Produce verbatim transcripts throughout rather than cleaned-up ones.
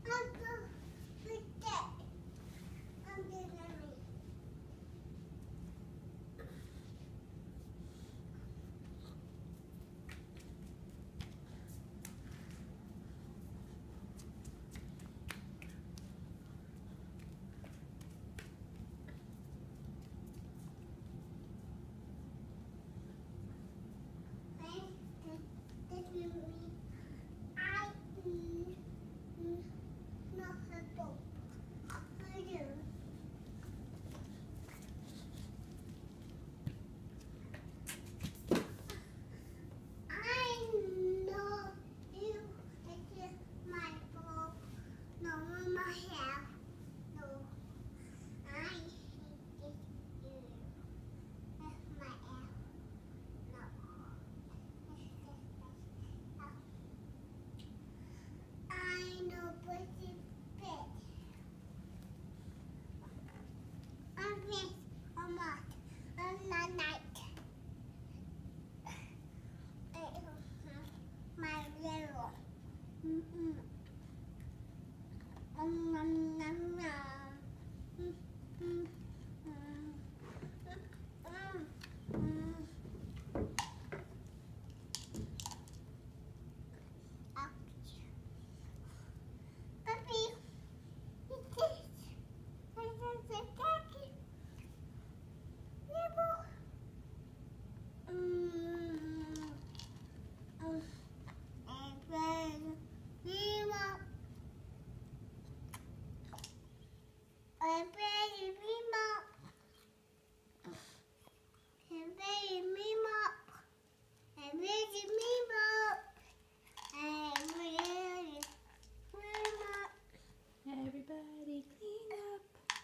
Everybody clean up.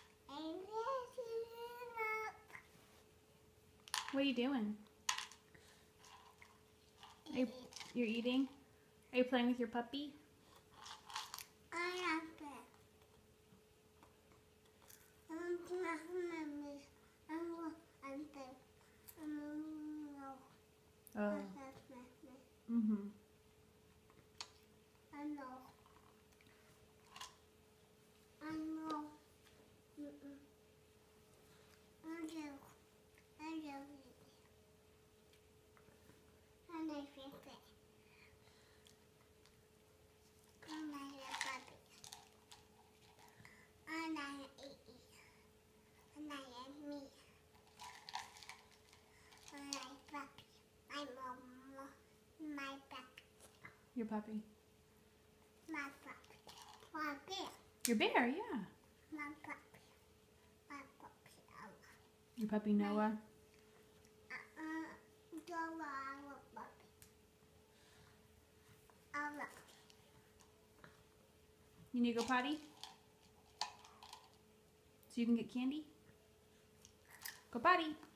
What are you doing? Are you, you're eating? Are you playing with your puppy? I am playing. I'm playing. I'm playing. Oh. Mm-hmm. I know. I know. Mm-mm. I do. I do. And I think it. And I am puppy. And I am Evie. And I am me. And I am puppy. My mom. My puppy. Your puppy. My puppy. My bear. Your bear, yeah. My puppy. My puppy. Ella. Your puppy Noah. Uh, Noah, I love puppy. Ella. You need to go potty? So you can get candy? Go potty.